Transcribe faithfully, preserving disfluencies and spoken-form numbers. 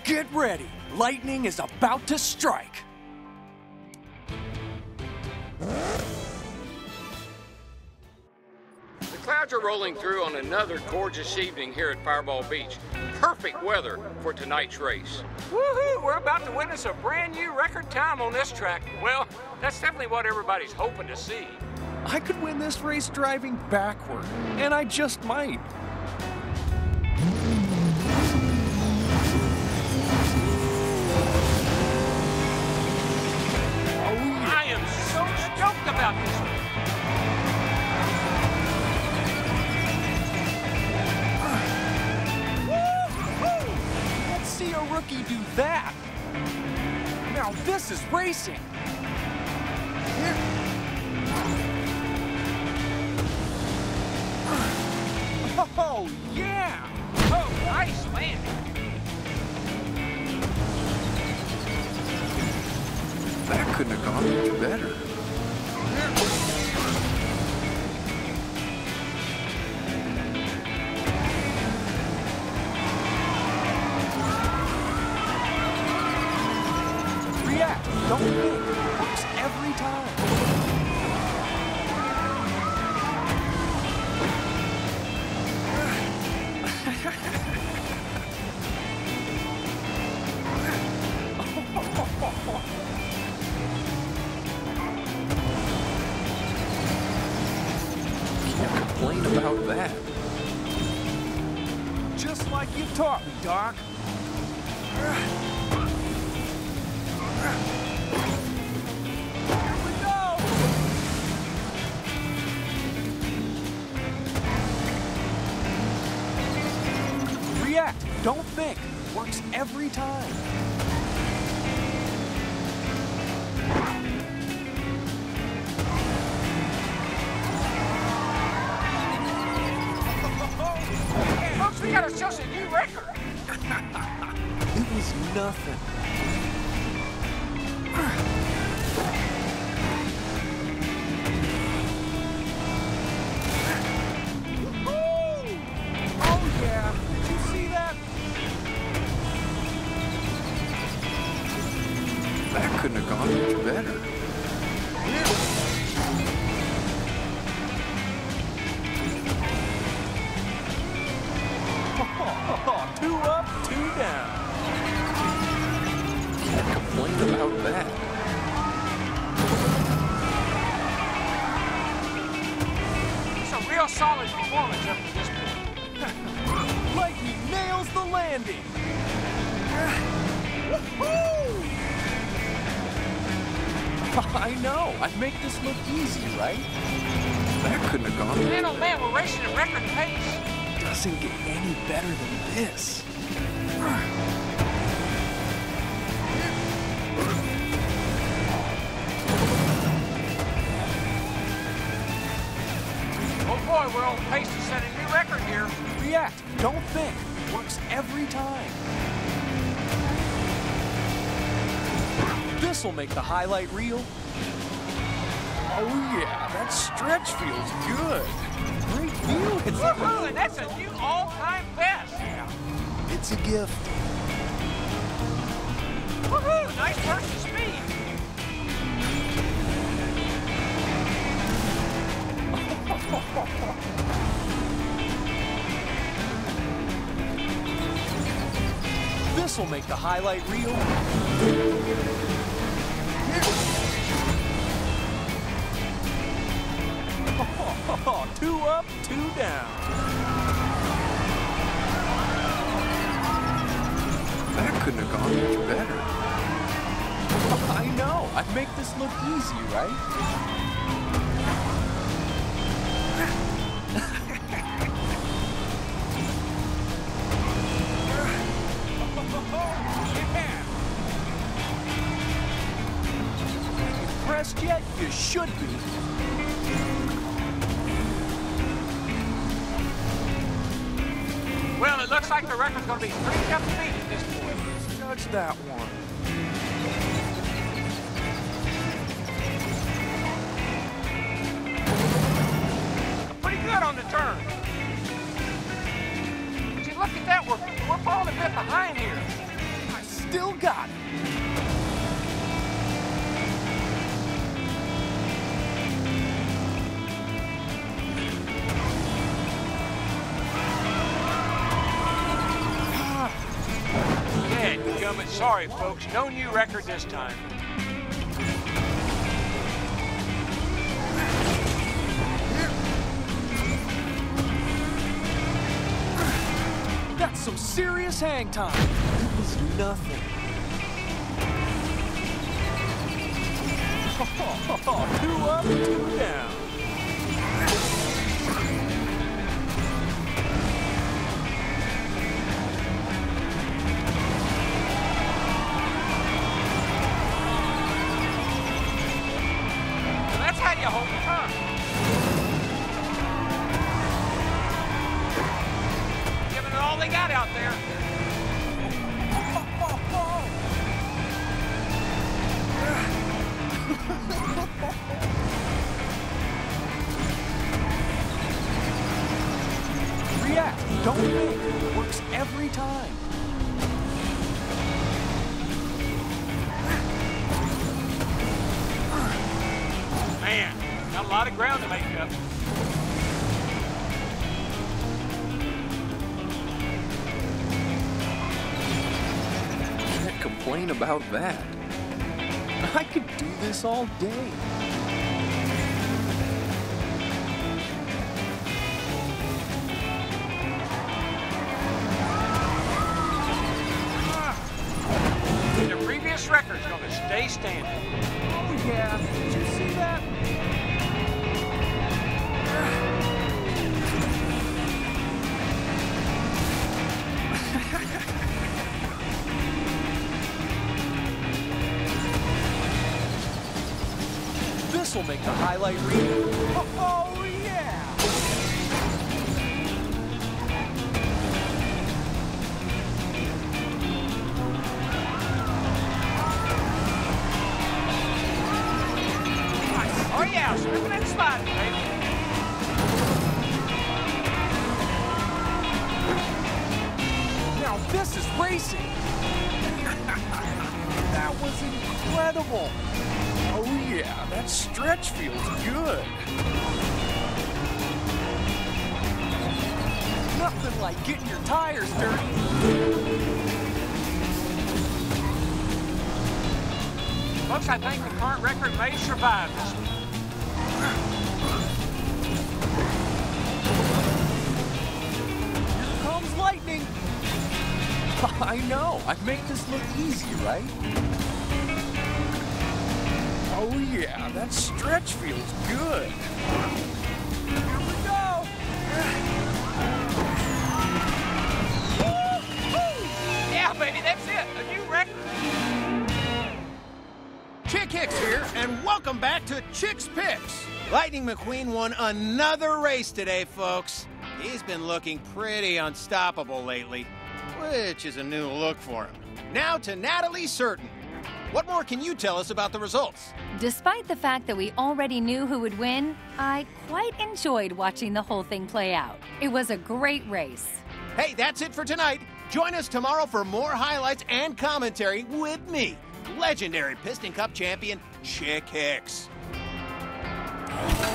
Get ready. Lightning is about to strike. The clouds are rolling through on another gorgeous evening here at Fireball Beach. Perfect weather for tonight's race. Woohoo! We're about to witness a brand new record time on this track. Well, that's definitely what everybody's hoping to see. I could win this race driving backward, and I just might. I am so stoked about this one. Let's see a rookie do that. Now this is racing. Oh, yeah! Oh, nice landing. That couldn't have gone much better. React, don't think. Works every time. Can't complain about that. Just like you taught me, Doc. Here we go! React, don't think. Works every time. Folks, we got ourselves a new record. It was nothing. Woo-hoo! Oh yeah, did you see that? That couldn't have gone much better. Two up, two down. Can't complain about that. It's a real solid performance up to this point. Lightning nails the landing. Woo-hoo! I know. I'd make this look easy, right? That couldn't have gone. Man, oh man, we're racing at record pace. Doesn't get any better than this. Oh boy, we're on pace to set a new record here. React, don't think. Works every time. This'll make the highlight reel. Oh yeah, that stretch feels good. Great view. It's Woohoo! And that's a new all-time best. Yeah, it's a gift. Woohoo! Nice burst of speed. This'll make the highlight reel. Two up, two down. That couldn't have gone much better. I know. I'd make this look easy, right? Impressed yet? You should be. Well, it looks like the record's going to be three up speed at this point. Judge that one. Pretty good on the turn. See, look at that. We're, we're falling a bit behind here. Still got it. Dadgummit, sorry folks, no new record this time. That's some serious hang time. It was nothing. Two up, two down. That's how you hold the turn. Giving it all they got out there. React, don't think. It works every time. Man, got a lot of ground to make up. Can't complain about that. I could do this all day. The previous record's gonna stay standing. Oh yeah, did you see that? This'll make the highlight reel. Oh, oh yeah! Oh yeah, slipping and sliding, baby. Now this is racing! That was incredible! Oh yeah, that stretch feels good. Nothing like getting your tires dirty. Folks, I think the current record may survive this one. Here comes lightning. I know, I made this look easy, right? Oh yeah, that stretch feels good. Here we go. Yeah, baby, that's it. A new record. Chick Hicks here, and welcome back to Chick's Picks. Lightning McQueen won another race today, folks. He's been looking pretty unstoppable lately, which is a new look for him. Now to Natalie Certain. What more can you tell us about the results? Despite the fact that we already knew who would win, I quite enjoyed watching the whole thing play out. It was a great race. Hey, that's it for tonight. Join us tomorrow for more highlights and commentary with me, legendary Piston Cup champion Chick Hicks.